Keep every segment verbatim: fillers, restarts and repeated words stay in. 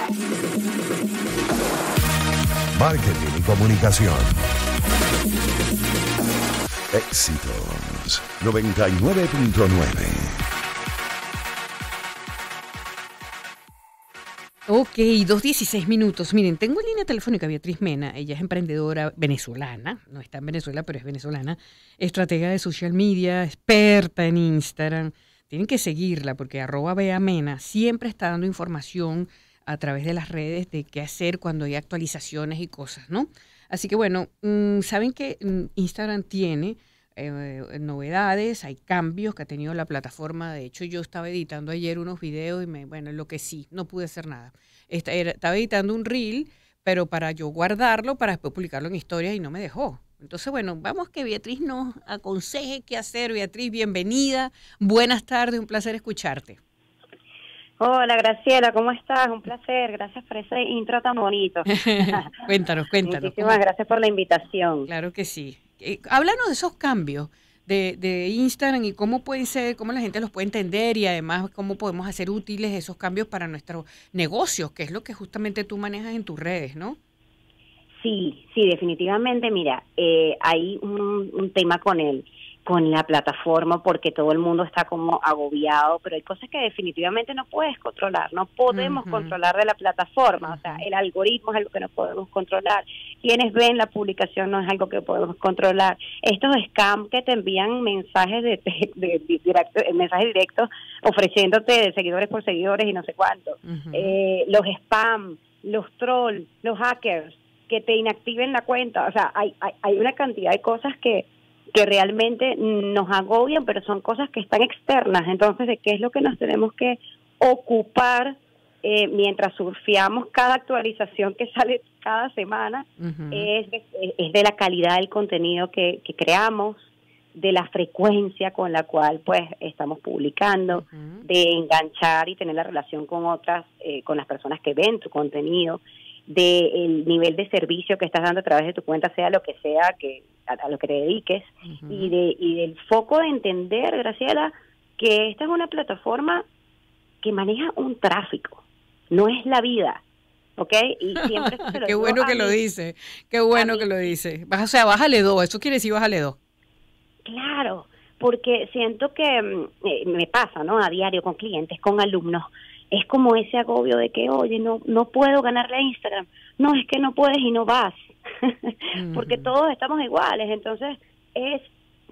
Marketing y comunicación. Éxitos noventa y nueve punto nueve. Ok, dos dieciséis minutos. Miren, tengo en línea telefónica a Beatriz Mena. Ella es emprendedora venezolana, no está en Venezuela, pero es venezolana, estratega de social media, experta en Instagram. Tienen que seguirla porque arroba Bea Mena siempre está dando información a través de las redes de qué hacer cuando hay actualizaciones y cosas, ¿no? Así que bueno, mmm, saben que Instagram tiene eh, novedades, hay cambios que ha tenido la plataforma. De hecho, yo estaba editando ayer unos videos y me, bueno, enloquecí, no pude hacer nada. Esta, era, estaba editando un reel, pero para yo guardarlo, para después publicarlo en historias y no me dejó. Entonces, bueno, vamos que Beatriz nos aconseje qué hacer. Beatriz, bienvenida. Buenas tardes, un placer escucharte. Hola, Graciela, ¿cómo estás? Un placer, gracias por ese intro tan bonito. Cuéntanos, cuéntanos. Muchísimas ¿cómo? Gracias por la invitación. Claro que sí. Eh, háblanos de esos cambios de, de Instagram y cómo pueden ser, cómo la gente los puede entender y además cómo podemos hacer útiles esos cambios para nuestros negocios, que es lo que justamente tú manejas en tus redes, ¿no? Sí, sí, definitivamente. Mira, eh, hay un, un tema con él. con la plataforma porque todo el mundo está como agobiado, pero hay cosas que definitivamente no puedes controlar, no podemos uh-huh. controlar de la plataforma, uh-huh. o sea, el algoritmo es algo que no podemos controlar, quienes ven la publicación no es algo que podemos controlar, estos scams que te envían mensajes de, de, de, de directo, mensajes directos ofreciéndote de seguidores por seguidores y no sé cuánto, uh-huh. eh, los spam, los trolls, los hackers, que te inactiven la cuenta, o sea, hay, hay, hay una cantidad de cosas que que realmente nos agobian, pero son cosas que están externas. Entonces, ¿de qué es lo que nos tenemos que ocupar eh, mientras surfeamos cada actualización que sale cada semana? Uh-huh. es, de, es de la calidad del contenido que, que creamos, de la frecuencia con la cual pues estamos publicando, uh-huh. de enganchar y tener la relación con otras, eh, con las personas que ven tu contenido, del nivel de servicio que estás dando a través de tu cuenta, sea lo que sea que a, a lo que te dediques, uh-huh. y de y del foco de entender, Graciela, que esta es una plataforma que maneja un tráfico, no es la vida, ¿ok? Y siempre se lo Qué bueno que mí, lo dice, qué bueno que lo dice. O sea, bájale dos, eso quiere decir bájale dos. Claro, porque siento que eh, me pasa, ¿no? A diario con clientes, con alumnos, es como ese agobio de que, oye, no no puedo ganarle a Instagram. No, es que no puedes y no vas. Uh-huh. Porque todos estamos iguales. Entonces, es,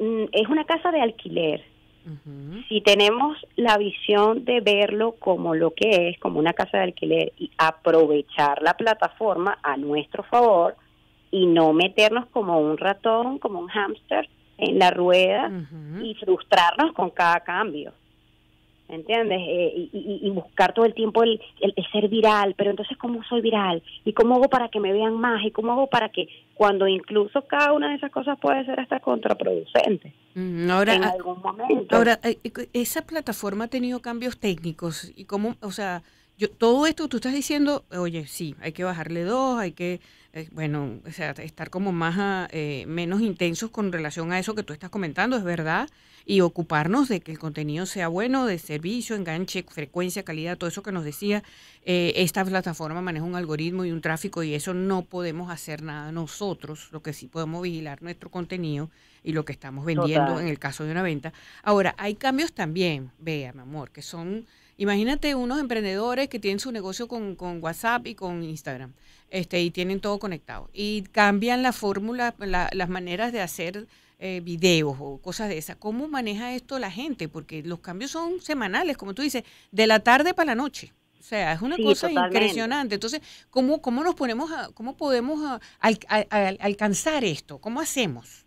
es una casa de alquiler. Uh-huh. Si tenemos la visión de verlo como lo que es, como una casa de alquiler, y aprovechar la plataforma a nuestro favor, y no meternos como un ratón, como un hámster en la rueda, uh-huh. y frustrarnos con cada cambio. ¿Entiendes? Eh, y, y, y buscar todo el tiempo el, el, el ser viral, pero entonces ¿cómo soy viral? ¿Y cómo hago para que me vean más? ¿Y cómo hago para que cuando incluso cada una de esas cosas puede ser hasta contraproducente ahora, en algún momento? Ahora, esa plataforma ha tenido cambios técnicos y cómo, o sea, yo todo esto tú estás diciendo, oye, sí, hay que bajarle dos, hay que, eh, bueno, o sea, estar como más, eh, menos intensos con relación a eso que tú estás comentando, es verdad, y ocuparnos de que el contenido sea bueno, de servicio, enganche, frecuencia, calidad, todo eso que nos decía. Eh, esta plataforma maneja un algoritmo y un tráfico y eso no podemos hacer nada nosotros, lo que sí podemos vigilar nuestro contenido y lo que estamos vendiendo. Total. En el caso de una venta. Ahora, hay cambios también, vea, mi amor, que son, imagínate unos emprendedores que tienen su negocio con, con WhatsApp y con Instagram, este, y tienen todo conectado, y cambian la fórmula, la, las maneras de hacer eh, videos o cosas de esas. ¿Cómo maneja esto la gente? Porque los cambios son semanales, como tú dices, de la tarde para la noche. O sea, es una sí, cosa totalmente. Impresionante. Entonces, ¿cómo, cómo nos ponemos a, cómo podemos a, a, a, a alcanzar esto? ¿Cómo hacemos?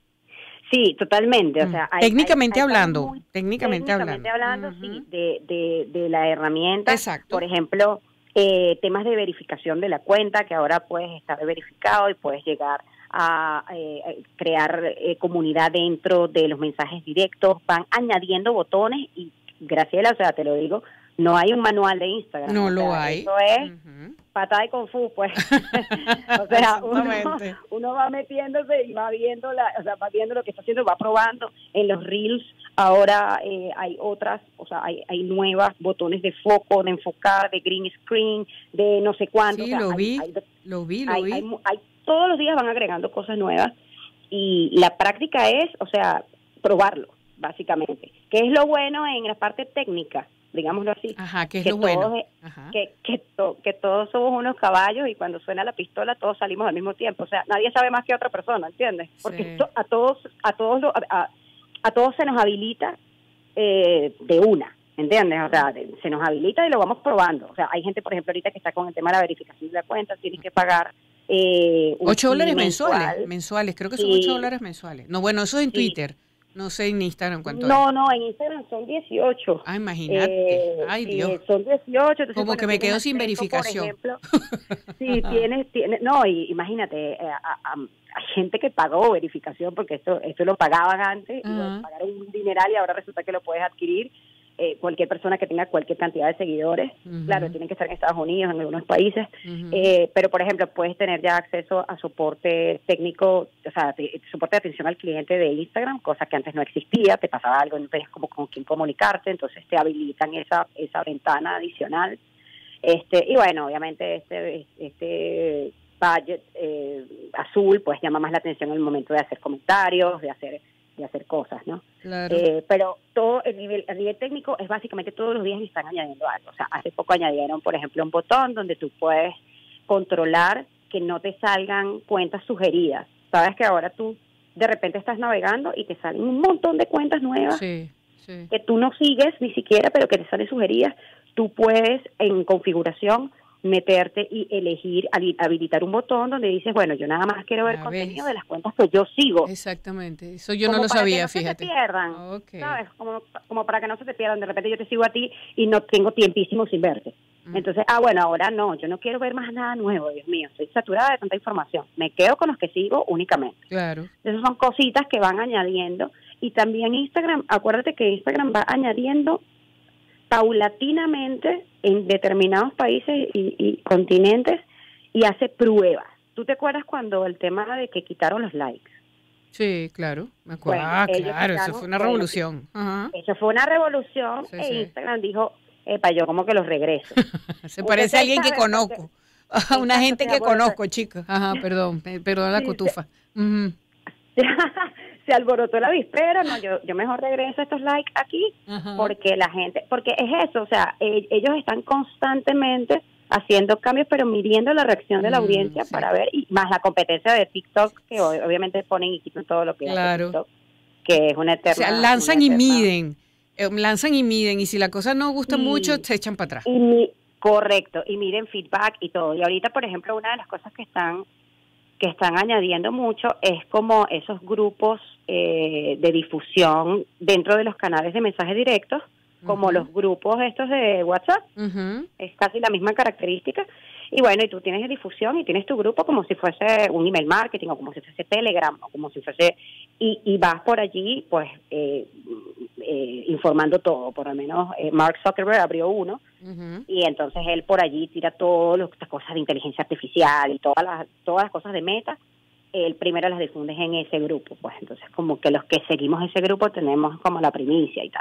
Sí, totalmente. O sea, hay, técnicamente hay, hay hablando, muy, técnicamente, técnicamente hablando, hablando uh-huh. sí, de, de, de la herramienta. Exacto. Por ejemplo, eh, temas de verificación de la cuenta, que ahora puedes estar verificado y puedes llegar a eh, crear eh, comunidad dentro de los mensajes directos. Van añadiendo botones y, Graciela, o sea, te lo digo, no hay un manual de Instagram. No o sea, lo hay. Eso es uh-huh. patada de Kung Fu, pues. O sea, uno, uno va metiéndose y va viendo la, o sea, va viendo lo que está haciendo, va probando. En los Reels Ahora eh, hay otras, o sea, hay, hay nuevas botones de foco, de enfocar, de green screen, de no sé cuánto. Sí, o sea, lo hay, vi, hay, lo vi, lo hay, vi. hay, hay, todos los días van agregando cosas nuevas y la práctica es, o sea, probarlo, básicamente. ¿Qué es lo bueno en la parte técnica? Digámoslo así. Ajá, ¿qué es que lo bueno? Todos, Ajá. Que, que, to, que todos somos unos caballos y cuando suena la pistola todos salimos al mismo tiempo. O sea, nadie sabe más que otra persona, ¿entiendes? Porque Sí. esto a todos, a todos, lo, a, a todos se nos habilita eh, de una, ¿entiendes? O sea, de, se nos habilita y lo vamos probando. O sea, hay gente, por ejemplo, ahorita que está con el tema de la verificación de la cuenta, tienes que pagar eh, un Ocho dólares mensual. mensuales, mensuales, creo que son Sí, ocho dólares mensuales. No, bueno, eso es en sí. Twitter, no sé en Instagram cuánto es. No, no, en Instagram son dieciocho. Ah, imagínate, Eh, ay sí, Dios, son dieciocho. Entonces, como bueno, que me tienes quedo sin acceso, verificación. por ejemplo, sí, tienes, tienes, no, y imagínate, eh, a, a- hay gente que pagó verificación porque esto esto lo pagaban antes, y bueno, Ajá. pagaron un dineral y ahora resulta que lo puedes adquirir. Eh, cualquier persona que tenga cualquier cantidad de seguidores, Ujú. claro, tienen que estar en Estados Unidos, en algunos países, Ujú. eh, pero por ejemplo, puedes tener ya acceso a soporte técnico, o sea, te- soporte de atención al cliente de Instagram, cosa que antes no existía, te pasaba algo, no tenías como con quién comunicarte, entonces te habilitan esa esa ventana adicional. Este, y bueno, obviamente este este budget eh, azul pues llama más la atención en el momento de hacer comentarios, de hacer de hacer cosas, ¿no? Claro. Eh, pero todo el nivel, el nivel técnico es básicamente todos los días le están añadiendo algo. O sea, hace poco añadieron, por ejemplo, un botón donde tú puedes controlar que no te salgan cuentas sugeridas. Sabes que ahora tú de repente estás navegando y te salen un montón de cuentas nuevas Sí, sí. que tú no sigues ni siquiera, pero que te salen sugeridas. Tú puedes en configuración meterte y elegir, habilitar un botón donde dices, bueno, yo nada más quiero ver Ya contenido ves. de las cuentas que yo sigo. Exactamente, eso yo no Como lo para que sabía, no se te fíjate. pierdan, Ok. ¿sabes? Como, como para que no se te pierdan. De repente yo te sigo a ti y no tengo tiempísimo sin verte. Mm. Entonces, ah, bueno, ahora no, yo no quiero ver más nada nuevo, Dios mío, estoy saturada de tanta información. Me quedo con los que sigo únicamente. Claro. Esas son cositas que van añadiendo. Y también Instagram, acuérdate que Instagram va añadiendo paulatinamente en determinados países y, y continentes y hace pruebas. ¿Tú te acuerdas cuando el tema de que quitaron los likes? Sí, claro, me acuerdo. Bueno, ah, ellos claro, eso quitaron- fue una bueno, revolución. Ajá. Eso fue una revolución Sí, e sí. Instagram dijo, epa, yo como que los regreso. Se parece a alguien que Ustedes saben, porque- conozco. A una Exacto, gente se que alborotó. conozco, chicos. Ajá, perdón, pe- perdón la Sí, se- cotufa. Ujú. se alborotó la vispera, no, yo yo mejor regreso estos likes aquí Ajá. porque la gente, porque es eso, o sea, e- ellos están constantemente haciendo cambios, pero midiendo la reacción de la Mm, audiencia sí. para ver, y más la competencia de TikTok, que ob- obviamente ponen y quitan todo lo que Claro. hace TikTok, que es una O eterna... sea, lanzan una y eterna- miden. eh, lanzan y miden. Y si la cosa no gusta Sí. mucho, se echan para atrás. Y mi- correcto, y miren feedback y todo. Y ahorita, por ejemplo, una de las cosas que están que están añadiendo mucho es como esos grupos eh, de difusión dentro de los canales de mensajes directos, como Ujú. los grupos estos de WhatsApp, Ujú. es casi la misma característica. Y bueno, y tú tienes difusión y tienes tu grupo como si fuese un email marketing o como si fuese Telegram o como si fuese... Y, y vas por allí, pues, eh, eh, informando todo. Por lo menos eh, Mark Zuckerberg abrió uno Ujú. y entonces él por allí tira todas las cosas de inteligencia artificial y todas las, todas las cosas de Meta. Él primero las difunde en ese grupo, pues entonces como que los que seguimos ese grupo tenemos como la primicia y tal.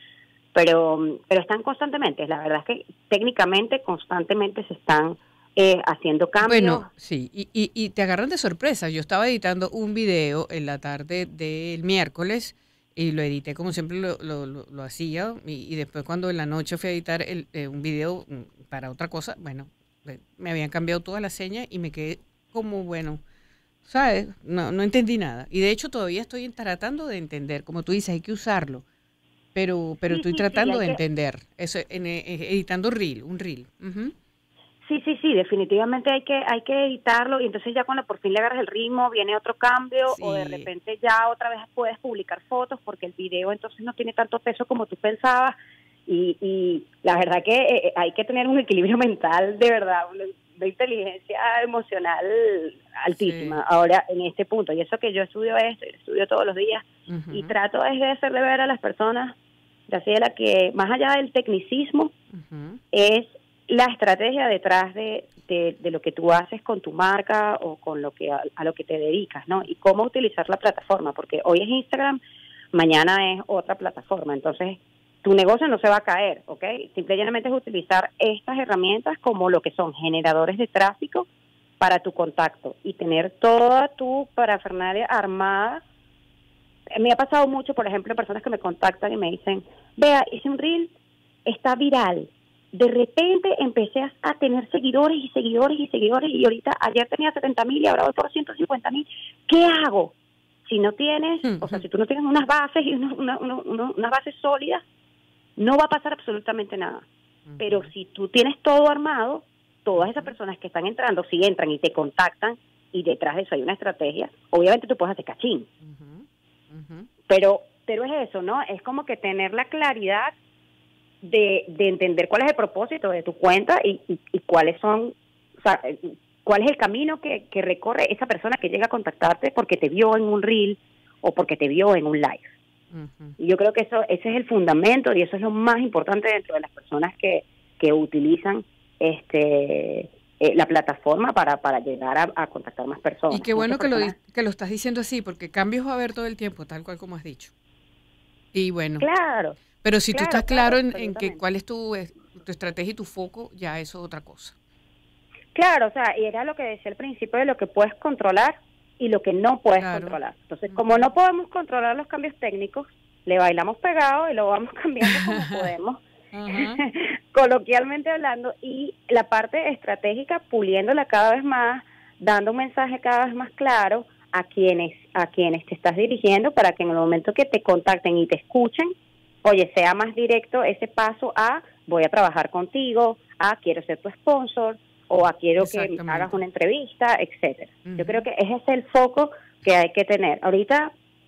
Pero pero están constantemente, la verdad es que técnicamente constantemente se están eh, haciendo cambios. Bueno, sí, y, y, y te agarran de sorpresa. Yo estaba editando un video en la tarde del miércoles y lo edité como siempre lo, lo, lo, lo hacía y, y después cuando en la noche fui a editar el, eh, un video mm, para otra cosa, bueno, eh, me habían cambiado toda la seña y me quedé como, bueno, ¿sabes? No, no entendí nada. Y de hecho todavía estoy tratando de entender, como tú dices, hay que usarlo, pero pero Sí, estoy sí, sí, tratando hay de que- entender, eso en, eh, editando reel, un reel. Ujú. Sí, sí, sí, definitivamente hay que hay que editarlo y entonces ya cuando por fin le agarras el ritmo viene otro cambio o de Sí. repente ya otra vez puedes publicar fotos porque el video entonces no tiene tanto peso como tú pensabas y, y la verdad que eh, hay que tener un equilibrio mental de verdad, una, una inteligencia emocional altísima Sí. ahora en este punto y eso que yo estudio esto, yo estudio todos los días Ujú. y trato es de hacerle ver a las personas, Graciela, que más allá del tecnicismo Ujú. es la estrategia detrás de, de, de lo que tú haces con tu marca o con lo que a, a lo que te dedicas, ¿no? Y cómo utilizar la plataforma, porque hoy es Instagram, mañana es otra plataforma. Entonces, tu negocio no se va a caer, ¿ok? Simple y llanamente es utilizar estas herramientas como lo que son generadores de tráfico para tu contacto y tener toda tu parafernalia armada. Me ha pasado mucho, por ejemplo, personas que me contactan y me dicen, vea, hice un reel, está viral. De repente empecé a, a tener seguidores y seguidores y seguidores y ahorita ayer tenía setenta mil y ahora voy por ciento cincuenta mil. ¿Qué hago? Si no tienes, o sea, si tú no tienes unas bases y una, una, una, una, unas bases sólidas, no va a pasar absolutamente nada. Uh-huh. Pero si tú tienes todo armado, todas esas personas que están entrando, si entran y te contactan y detrás de eso hay una estrategia, obviamente tú puedes hacer cachín. Uh-huh. Uh-huh. Pero pero es eso, ¿no? Es como que tener la claridad de, de entender cuál es el propósito de tu cuenta y, y, y cuáles son, o sea, cuál es el camino que, que recorre esa persona que llega a contactarte porque te vio en un reel o porque te vio en un live. Uh-huh. Y yo creo que eso ese es el fundamento y eso es lo más importante dentro de las personas que, que utilizan este eh, la plataforma para, para llegar a, a contactar más personas. Y qué bueno que lo, personas... que lo estás diciendo así, porque cambios va a haber todo el tiempo, tal cual como has dicho. Y bueno. Claro. Pero si claro, tú estás claro, claro en, en que cuál es tu, tu estrategia y tu foco, ya eso es otra cosa. Claro, o sea, y era lo que decía al principio de lo que puedes controlar y lo que no puedes claro. controlar. Entonces, como no podemos controlar los cambios técnicos, le bailamos pegado y lo vamos cambiando como podemos, uh-huh. coloquialmente hablando, y la parte estratégica puliéndola cada vez más, dando un mensaje cada vez más claro a quienes a quienes te estás dirigiendo para que en el momento que te contacten y te escuchen, oye, sea más directo ese paso a voy a trabajar contigo, a quiero ser tu sponsor, o a quiero que hagas una entrevista, etcétera. Uh-huh. Yo creo que ese es el foco que hay que tener. Ahorita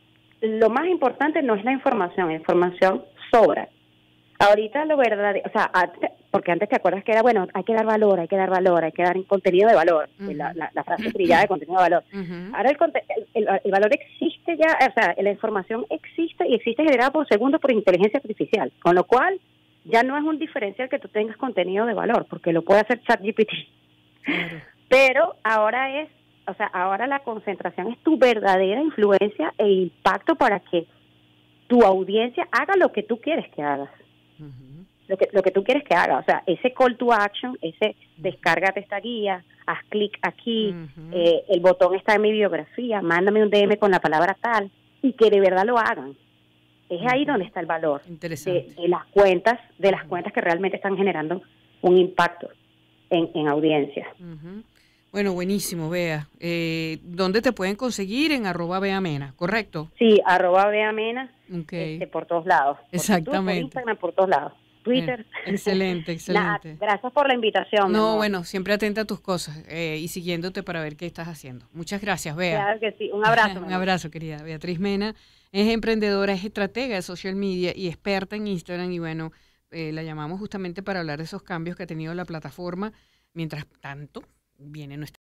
lo más importante no es la información, la información sobra. Ahorita lo verdadero, o sea, antes, porque antes te acuerdas que era, bueno, hay que dar valor, hay que dar valor, hay que dar contenido de valor, uh-huh. la, la, la frase trillada de contenido de valor. Uh-huh. Ahora el, el, el, el valor existe ya, o sea, la información existe y existe generada por segundo por inteligencia artificial, con lo cual ya no es un diferencial que tú tengas contenido de valor, porque lo puede hacer ChatGPT. Claro. Pero ahora es, o sea, ahora la concentración es tu verdadera influencia e impacto para que tu audiencia haga lo que tú quieres que hagas. Uh-huh. Lo que lo que tú quieres que haga, o sea, ese call to action, ese uh-huh. descárgate esta guía, haz clic aquí, uh-huh. eh, el botón está en mi biografía, mándame un D M con la palabra tal, y que de verdad lo hagan. Es ahí uh-huh. donde está el valor de, de las cuentas, de las uh-huh. cuentas que realmente están generando un impacto en, en audiencia. Uh-huh. Bueno, buenísimo, Bea. Eh, ¿Dónde te pueden conseguir? En arroba Beamena, ¿correcto? Sí, arroba Beamena, okay. este, por todos lados. Por Exactamente. YouTube, por Instagram, por todos lados. Twitter. Eh, excelente, excelente. Nada, gracias por la invitación. No, bueno, siempre atenta a tus cosas eh, y siguiéndote para ver qué estás haciendo. Muchas gracias, Bea. Claro que sí. Un abrazo. Un abrazo, querida. Beatriz Mena es emprendedora, es estratega de social media y experta en Instagram y bueno, eh, la llamamos justamente para hablar de esos cambios que ha tenido la plataforma. Mientras tanto, viene nuestra